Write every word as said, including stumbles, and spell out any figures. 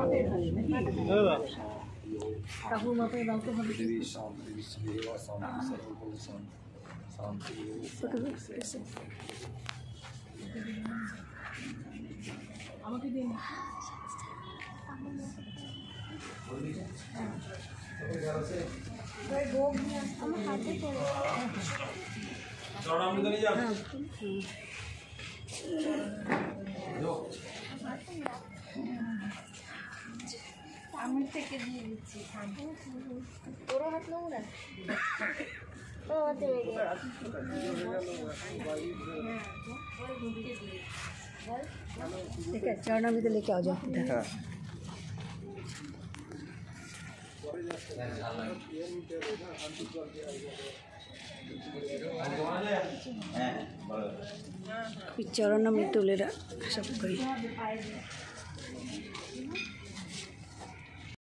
ঠাকুর মাথায় দাও তো ভালো আমাকে দিন আমি থেকে দিয়ে দিচ্ছি তোরও হাত নোংরা ও হাতে ठीक है चरणा भी तो लेके आ जाओ इधर चरण में तुले सब कही